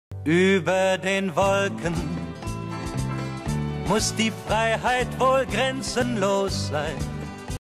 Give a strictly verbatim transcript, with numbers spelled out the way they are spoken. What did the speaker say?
Über den Wolken muss die Freiheit wohl grenzenlos sein.